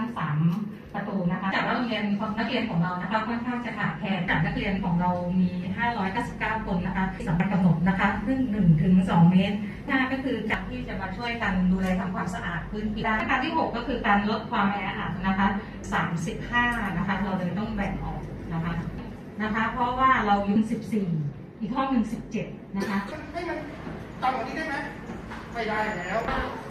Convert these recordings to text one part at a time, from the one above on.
3 ประตูนะคะแต่ว่าโรงเรียนนักเรียนของเรานะคะค่อนข้างจะขาดแคลนจากนักเรียนของเรามี599 คนนะคะสำหรับกำหนดนะคะซึ่ง1 ถึง 2 เมตร5ก็คือจากที่จะมาช่วยกันดูแลทำความสะอาดพื้นที่ด้านที่ 6 ก็คือการลดความแออัดนะคะ35นะคะเราเลยต้องแบ่งออกนะคะเพราะว่าเรายุ่ง14อีกห้องหนึ่ง17นะคะให้มันต่ำกว่านี้ได้ไหมไม่ได้แล้ว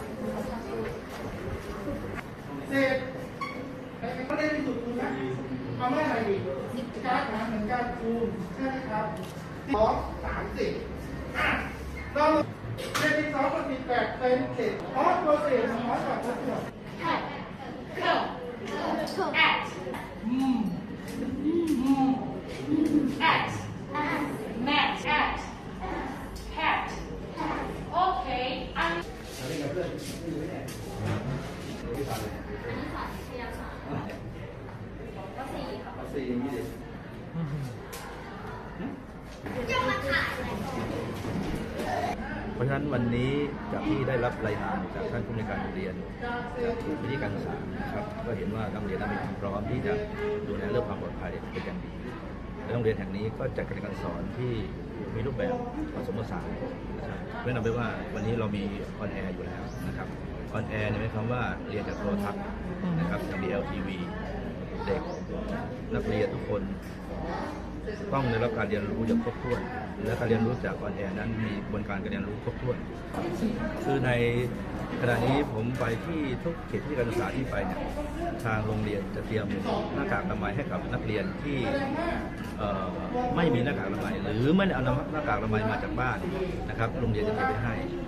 เสร็จไม่ได้ที่สุดคุณนะเอาไม่อะไรอีกการหาเหมือนการคูณใช่ไหมครับ2 30เราเรียนที่2 กับ18เป็นเศษตัวเศษน้อยกว่าตัวส่วนเพราะฉะนั้นวันนี้จากที่ได้รับรายงานจากท่านผู้อำนวยการโรงเรียนจากวิทยาการศึกษานะครับก็เห็นว่าโรงเรียนนั้นมีความพร้อมที่จะดูแลเรื่องความปลอดภัยเป็นอย่างดีและโรงเรียนแห่งนี้ก็จัดการเรียนการสอนที่มีรูปแบบผสมผสานนะครับเพื่อนำไปว่าวันนี้เรามีออนแอร์อยู่แล้วนะครับออนแอร์หมายความว่าเรียนจากโทรทัศน์นะครับอย่าง DLTV เด็กนักเรียนทุกคนต้องได้รับการเรียนรู้อย่างครบถ้วนและการเรียนรู้จากออนแอร์นั้นมีกระบวนการเรียนรู้ครบถ้วนคือในขณะนี้ผมไปที่ทุกเขตที่การศึกษาที่ไปเนี่ยทางโรงเรียนจะเตรียมหน้ากากอนามัยให้กับนักเรียนที่ไม่มีหน้ากากอนามัยหรือไม่ได้เอาหน้ากากอนามัยมาจากบ้านนะครับโรงเรียนจะเตรียมไว้ให้